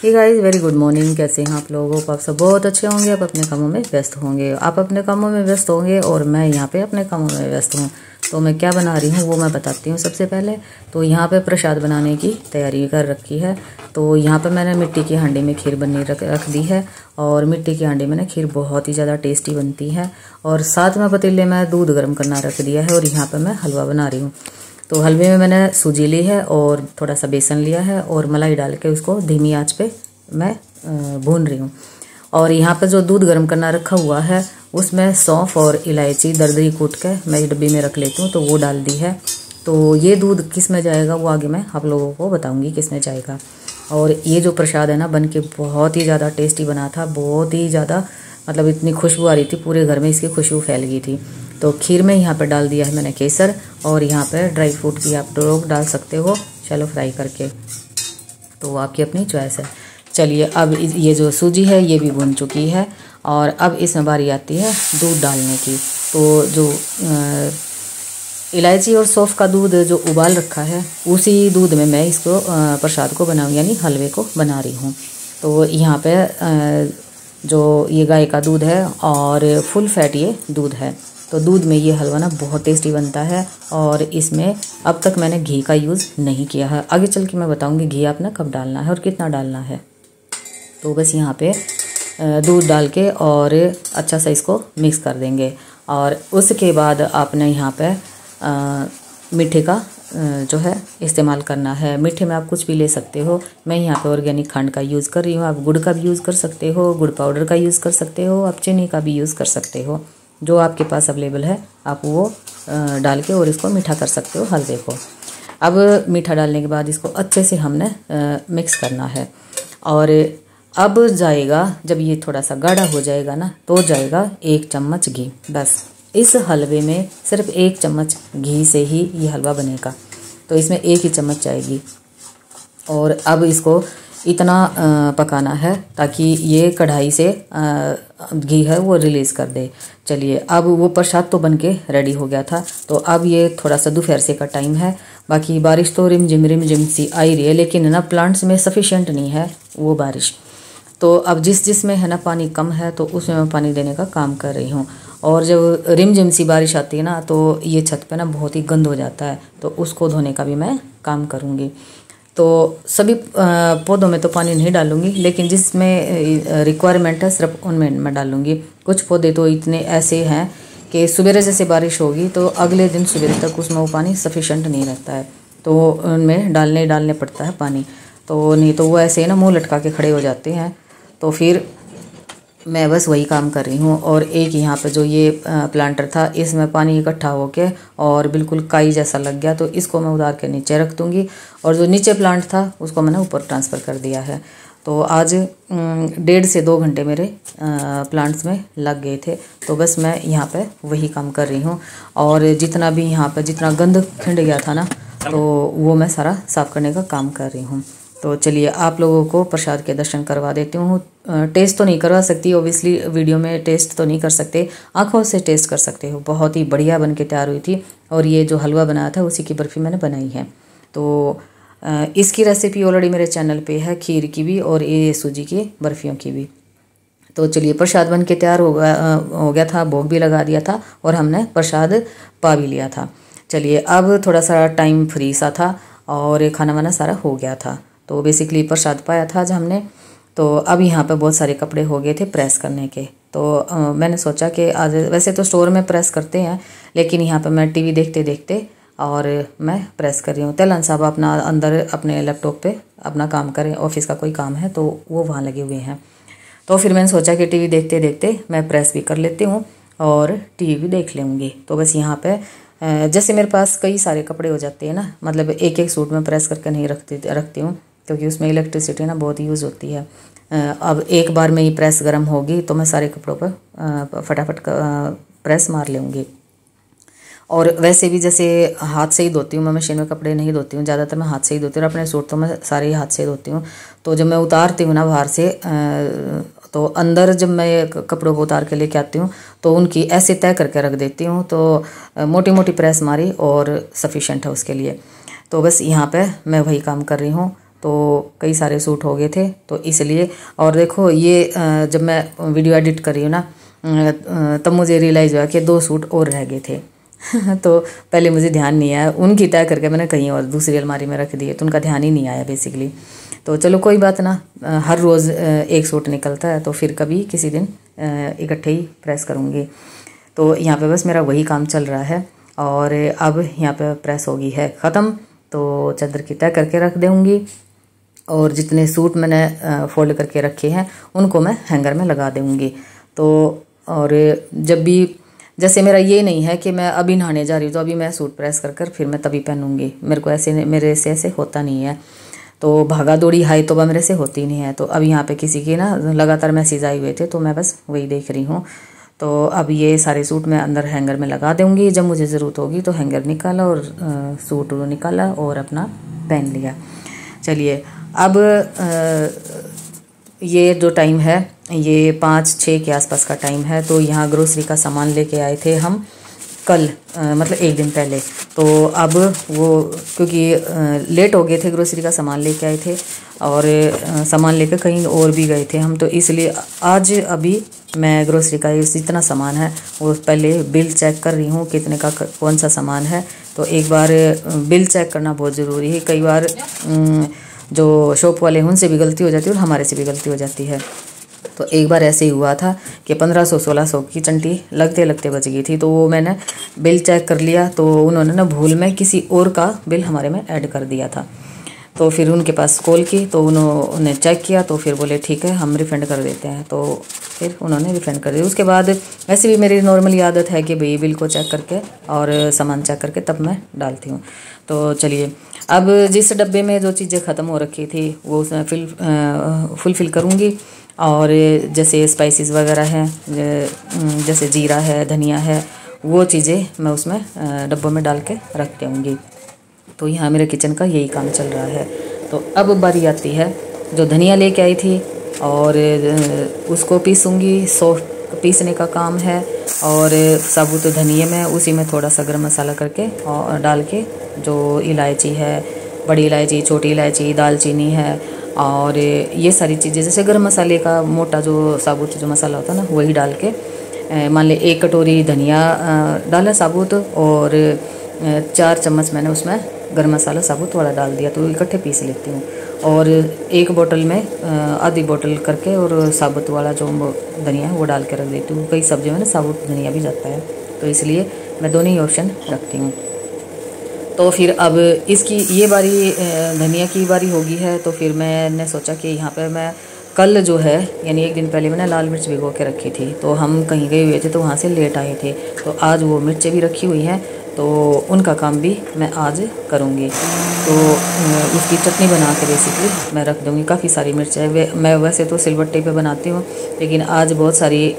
हे guys, very good morning. कैसे हैं आप लोग? आप सब बहुत अच्छे होंगे। आप अपने कामों में व्यस्त होंगे, आप अपने कामों में व्यस्त होंगे और मैं यहाँ पे अपने कामों में व्यस्त हूँ। तो मैं क्या बना रही हूँ वो मैं बताती हूँ। सबसे पहले तो यहाँ पे प्रसाद बनाने की तैयारी कर रखी है। तो यहाँ पे मैंने मिट्टी की हांडी में खीर बननी रख दी है और मिट्टी की हांडी में ना खीर बहुत ही ज़्यादा टेस्टी बनती है। और साथ में पतीले में दूध गर्म करना रख दिया है और यहाँ पर मैं हलवा बना रही हूँ। तो हलवे में मैंने सूजी ली है और थोड़ा सा बेसन लिया है और मलाई डाल के उसको धीमी आंच पे मैं भून रही हूँ। और यहाँ पे जो दूध गर्म करना रखा हुआ है उसमें सौंफ और इलायची दरदरी कूट के मैं इस डब्बी में रख लेती हूँ, तो वो डाल दी है। तो ये दूध किस में जाएगा वो आगे मैं आप लोगों को बताऊँगी किस में जाएगा। और ये जो प्रसाद है ना बन के बहुत ही ज़्यादा टेस्टी बना था, बहुत ही ज़्यादा मतलब इतनी खुशबू आ रही थी, पूरे घर में इसकी खुशबू फैल गई थी। तो खीर में यहाँ पर डाल दिया है मैंने केसर और यहाँ पर ड्राई फ्रूट भी आप लोग डाल सकते हो शैलो फ्राई करके, तो वो आपकी अपनी चॉइस है। चलिए अब ये जो सूजी है ये भी भुन चुकी है और अब इसमें बारी आती है दूध डालने की। तो जो इलायची और सौंफ का दूध जो उबाल रखा है उसी दूध में मैं इसको प्रसाद को बनाऊँ यानी हलवे को बना रही हूँ। तो यहाँ पे जो ये गाय का दूध है और फुल फैट ये दूध है, तो दूध में ये हलवा ना बहुत टेस्टी बनता है। और इसमें अब तक मैंने घी का यूज़ नहीं किया है, आगे चल के मैं बताऊँगी घी आपने कब डालना है और कितना डालना है। तो बस यहाँ पे दूध डाल के और अच्छा सा इसको मिक्स कर देंगे। और उसके बाद आपने यहाँ पे मीठे का जो है इस्तेमाल करना है। मीठे में आप कुछ भी ले सकते हो, मैं यहाँ पे ऑर्गेनिक खंड का यूज़ कर रही हूँ। आप गुड़ का भी यूज़ कर सकते हो, गुड़ पाउडर का यूज़ कर सकते हो, आप चीनी का भी यूज़ कर सकते हो, जो आपके पास अवेलेबल है आप वो डाल के और इसको मीठा कर सकते हो हलवे को। अब मीठा डालने के बाद इसको अच्छे से हमने मिक्स करना है। और अब जाएगा जब ये थोड़ा सा गाढ़ा हो जाएगा ना तो जाएगा 1 चम्मच घी। बस इस हलवे में सिर्फ 1 चम्मच घी से ही ये हलवा बनेगा, तो इसमें 1 ही चम्मच जाएगी। और अब इसको इतना पकाना है ताकि ये कढ़ाई से घी है वो रिलीज़ कर दे। चलिए अब वो प्रसाद तो बनके रेडी हो गया था। तो अब ये थोड़ा सा दोपहर से का टाइम है, बाकी बारिश तो रिम झिम सी आ ही रही है, लेकिन ना प्लांट्स में सफिशेंट नहीं है वो बारिश। तो अब जिस में है ना पानी कम है तो उसमें मैं पानी देने का काम कर रही हूँ। और जब रिमझिम सी बारिश आती है ना तो ये छत पे ना बहुत ही गंद हो जाता है, तो उसको धोने का भी मैं काम करूँगी। तो सभी पौधों में तो पानी नहीं डालूँगी, लेकिन जिसमें रिक्वायरमेंट है सिर्फ उनमें मैं डालूँगी। कुछ पौधे तो इतने ऐसे हैं कि सवेरे जैसे बारिश होगी तो अगले दिन सवेरे तक उसमें वो पानी सफिशेंट नहीं रहता है, तो उनमें डालने पड़ता है पानी। तो नहीं तो वो ऐसे ना मुँह लटका के खड़े हो जाते हैं। तो फिर मैं बस वही काम कर रही हूँ। और एक यहाँ पे जो ये प्लांटर था इसमें पानी इकट्ठा होके और बिल्कुल काई जैसा लग गया, तो इसको मैं उतार के नीचे रख दूँगी। और जो नीचे प्लांट था उसको मैंने ऊपर ट्रांसफ़र कर दिया है। तो आज 1.5 से 2 घंटे मेरे प्लांट्स में लग गए थे, तो बस मैं यहाँ पे वही काम कर रही हूँ। और जितना भी यहाँ पे जितना गंद खिंड गया था ना तो वो मैं सारा साफ़ करने का काम कर रही हूँ। तो चलिए आप लोगों को प्रसाद के दर्शन करवा देती हूँ। टेस्ट तो नहीं करवा सकती ओबियसली, वीडियो में टेस्ट तो नहीं कर सकते, आंखों से टेस्ट कर सकते हो। बहुत ही बढ़िया बन के तैयार हुई थी। और ये जो हलवा बनाया था उसी की बर्फ़ी मैंने बनाई है। तो इसकी रेसिपी ऑलरेडी मेरे चैनल पे है, खीर की भी और ये सूजी की बर्फ़ियों की भी। तो चलिए प्रसाद बन के तैयार हो गया था, भोग भी लगा दिया था और हमने प्रसाद पा भी लिया था। चलिए अब थोड़ा सा टाइम फ्री सा था और खाना वाना सारा हो गया था, तो बेसिकली प्रसाद पाया था आज हमने। तो अब यहाँ पे बहुत सारे कपड़े हो गए थे प्रेस करने के, तो मैंने सोचा कि आज वैसे तो स्टोर में प्रेस करते हैं, लेकिन यहाँ पे मैं टीवी देखते देखते और मैं प्रेस कर रही हूँ। तेलन साहब अपना अंदर अपने लैपटॉप पे अपना काम करें, ऑफिस का कोई काम है तो वो वहाँ लगे हुए हैं। तो फिर मैंने सोचा कि टीवी देखते देखते मैं प्रेस भी कर लेती हूँ और टीवी भी देख लूँगी। तो बस यहाँ पे जैसे मेरे पास कई सारे कपड़े हो जाते हैं ना, मतलब एक एक सूट में प्रेस करके नहीं रखती हूँ क्योंकि उसमें इलेक्ट्रिसिटी ना बहुत यूज़ होती है। अब एक बार में ही प्रेस गर्म होगी तो मैं सारे कपड़ों पर फटाफट प्रेस मार लूँगी। और वैसे भी जैसे हाथ से ही धोती हूँ, मैं मशीन में कपड़े नहीं धोती हूँ, ज़्यादातर मैं हाथ से ही धोती हूँ। अपने सूट तो मैं सारे ही हाथ से धोती हूँ। तो जब मैं उतारती हूँ ना बाहर से तो अंदर जब मैं कपड़ों को उतार के लेके आती हूँ तो उनकी ऐसे तय करके रख देती हूँ, तो मोटी मोटी प्रेस मारी और सफिशेंट है उसके लिए। तो बस यहाँ पे मैं वही काम कर रही हूँ। तो कई सारे सूट हो गए थे तो इसलिए। और देखो ये जब मैं वीडियो एडिट कर रही हूँ ना तब मुझे रियलाइज़ हुआ कि 2 सूट और रह गए थे तो पहले मुझे ध्यान नहीं आया, उनकी तय करके मैंने कहीं और दूसरी अलमारी में रख दिए तो उनका ध्यान ही नहीं आया बेसिकली। तो चलो कोई बात ना, हर रोज़ एक सूट निकलता है तो फिर कभी किसी दिन इकट्ठे ही प्रेस करूँगी। तो यहाँ पे बस मेरा वही काम चल रहा है और अब यहाँ पे प्रेस होगी है ख़त्म, तो चादर की तय करके रख दूँगी और जितने सूट मैंने फोल्ड करके रखे हैं उनको मैं हैंगर में लगा दूँगी। तो और जब भी जैसे मेरा ये नहीं है कि मैं अभी नहाने जा रही हूँ तो अभी मैं सूट प्रेस कर फिर मैं तभी पहनूंगी, मेरे से ऐसे होता नहीं है। तो भागा दौड़ी हाई तोबा मेरे से होती नहीं है। तो अब यहाँ पे किसी के ना लगातार मैसेज आए हुए थे तो मैं बस वही देख रही हूँ। तो अब ये सारे सूट मैं अंदर हैंगर में लगा दूँगी, जब मुझे ज़रूरत होगी तो हैंगर निकाला और सूट निकाला और अपना पहन लिया। चलिए अब ये जो टाइम है ये 5-6 के आसपास का टाइम है। तो यहाँ ग्रोसरी का सामान लेके आए थे हम कल, मतलब एक दिन पहले। तो अब वो क्योंकि लेट हो गए थे, ग्रोसरी का सामान लेके आए थे और सामान लेकर कहीं और भी गए थे हम, तो इसलिए आज अभी मैं ग्रोसरी का जितना सामान है वो पहले बिल चेक कर रही हूँ कितने का कौन सा सामान है। तो एक बार बिल चेक करना बहुत ज़रूरी है, कई बार जो शॉप वाले हैं उनसे भी गलती हो जाती है और हमारे से भी गलती हो जाती है। तो एक बार ऐसे ही हुआ था कि 1500-1600 की चंटी लगते लगते बच गई थी। तो वो मैंने बिल चेक कर लिया तो उन्होंने ना भूल में किसी और का बिल हमारे में ऐड कर दिया था। तो फिर उनके पास कॉल की तो उन्होंने चेक किया तो फिर बोले ठीक है हम रिफ़ंड कर देते हैं। तो फिर उन्होंने रिफ़ंड कर दिया। उसके बाद वैसे भी मेरी नॉर्मली आदत है कि भाई बिल को चेक करके और सामान चेक करके तब मैं डालती हूँ। तो चलिए अब जिस डब्बे में जो चीज़ें ख़त्म हो रखी थी वो उसमें फुलफ़िल करूँगी। और जैसे स्पाइसेस वगैरह हैं, जैसे जीरा है, धनिया है, वो चीज़ें मैं उसमें डब्बों में डाल के रख दूँगी। तो यहाँ मेरे किचन का यही काम चल रहा है। तो अब बारी आती है जो धनिया लेके आई थी और उसको पीसूँगी, सॉफ्ट पीसने का काम है। और साबुत धनिए में उसी में थोड़ा सा गरम मसाला करके और डाल के जो इलायची है, बड़ी इलायची, छोटी इलायची, दालचीनी है और ये सारी चीज़ें, जैसे गरम मसाले का मोटा जो साबुत जो मसाला होता है ना वही डाल के मान ले 1 कटोरी धनिया डाला साबुत और 4 चम्मच मैंने उसमें गरम मसाला साबुत वाला डाल दिया। तो इकट्ठे पीस लेती हूँ और 1 बोतल में आधी बोतल करके और साबुत वाला जो धनिया है वो डाल के रख देती हूँ। कई सब्जियों में ना साबुत धनिया भी जाता है तो इसलिए मैं दोनों ही ऑप्शन रखती हूँ। तो फिर अब इसकी ये बारी धनिया की बारी होगी है। तो फिर मैंने सोचा कि यहाँ पे मैं कल जो है यानी एक दिन पहले मैंने लाल मिर्च भिगो के रखी थी। तो हम कहीं गए हुए थे तो वहाँ से लेट आए थे तो आज वो मिर्चें भी रखी हुई हैं तो उनका काम भी मैं आज करूँगी। तो उसकी चटनी बना के बेसिकली मैं रख दूँगी। काफ़ी सारी मिर्चें मैं वैसे तो सिलबट्टे पे बनाती हूँ लेकिन आज बहुत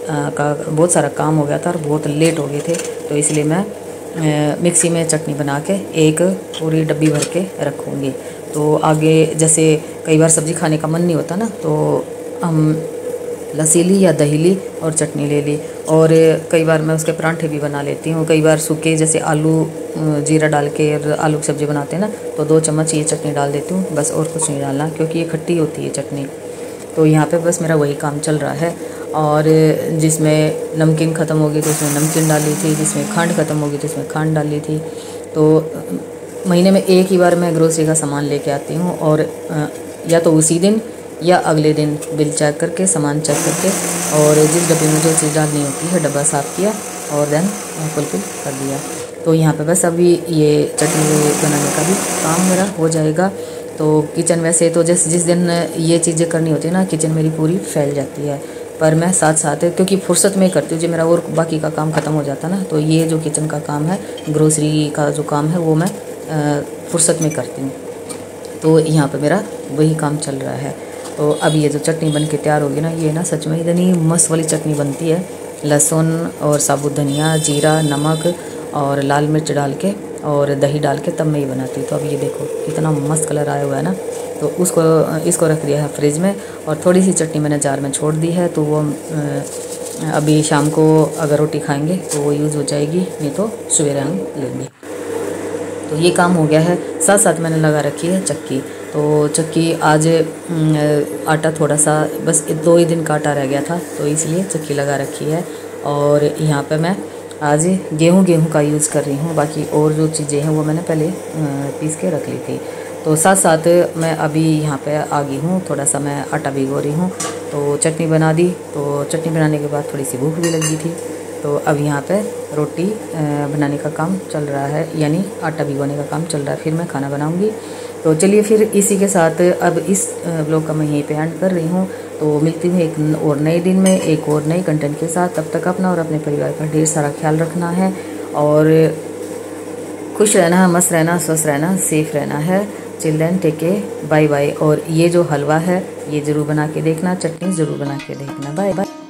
सारा काम हो गया था और बहुत लेट हो गए थे तो इसलिए मैं मिक्सी में चटनी बना के एक पूरी डब्बी भर के रखूँगी। तो आगे जैसे कई बार सब्ज़ी खाने का मन नहीं होता ना तो हम लस्सी ली या दही ली और चटनी ले ली। और कई बार मैं उसके परांठे भी बना लेती हूँ। कई बार सूखे जैसे आलू जीरा डाल के आलू की सब्ज़ी बनाते हैं ना तो 2 चम्मच ये चटनी डाल देती हूँ बस, और कुछ नहीं डालना क्योंकि ये खट्टी होती है चटनी। तो यहाँ पे बस मेरा वही काम चल रहा है। और जिसमें नमकीन ख़त्म होगी तो उसमें नमकीन डाली थी, जिसमें खांड ख़त्म होगी तो उसमें खांड डाली थी। तो महीने में एक ही बार मैं ग्रोसरी का सामान लेके आती हूँ और या तो उसी दिन या अगले दिन बिल चेक करके सामान चेक करके और जिस डब्बे में जो चीज़ डालनी होती है डब्बा साफ़ किया और देन फुलफिल कर दिया। तो यहाँ पे बस अभी ये चटनी बनाने का भी काम मेरा हो जाएगा। तो किचन वैसे तो जिस दिन ये चीज़ें करनी होती है ना किचन मेरी पूरी फैल जाती है, पर मैं साथ साथ क्योंकि फुर्सत में करती हूँ जो मेरा और बाकी का काम ख़त्म हो जाता ना तो ये जो किचन का काम है ग्रोसरी का जो काम है वो मैं फुर्सत में करती हूँ। तो यहाँ पे मेरा वही काम चल रहा है। तो अब ये जो चटनी बन के तैयार होगी ना ये ना सच में इतनी मस्त वाली चटनी बनती है। लहसुन और साबुत धनिया, जीरा, नमक और लाल मिर्च डाल के और दही डाल के तब मैं ये बनाती हूँ। तो अब ये देखो कितना मस्त कलर आया हुआ है ना। तो इसको रख दिया है फ्रिज में और थोड़ी सी चटनी मैंने जार में छोड़ दी है। तो वो अभी शाम को अगर रोटी खाएंगे तो वो यूज़ हो जाएगी, नहीं तो सवेरे हम लेंगे। तो ये काम हो गया है। साथ साथ मैंने लगा रखी है चक्की। तो चक्की आज आटा थोड़ा सा बस 2 ही दिन का आटा रह गया था, तो इसलिए चक्की लगा रखी है। और यहाँ पे मैं आज गेहूं का यूज़ कर रही हूँ। बाकी और जो चीज़ें हैं वो मैंने पहले पीस के रख ली थी। तो साथ साथ मैं अभी यहाँ पे आ गई हूँ, थोड़ा सा मैं आटा भिगो रही हूँ। तो चटनी बना दी। तो चटनी बनाने के बाद थोड़ी सी भूख भी लगी थी, तो अब यहाँ पे रोटी बनाने का काम चल रहा है, यानी आटा भिगोने का काम चल रहा है। फिर मैं खाना बनाऊँगी। तो चलिए फिर इसी के साथ अब इस ब्लॉग का मैं यहीं पे एंड कर रही हूँ। तो मिलती हूँ एक और नए दिन में एक और नए कंटेंट के साथ। तब तक अपना और अपने परिवार का ढेर सारा ख्याल रखना है और खुश रहना, मस्त रहना, स्वस्थ रहना, सेफ रहना है। Children take care, bye bye. और ये जो हलवा है ये ज़रूर बना के देखना, चटनी ज़रूर बना के देखना। Bye bye.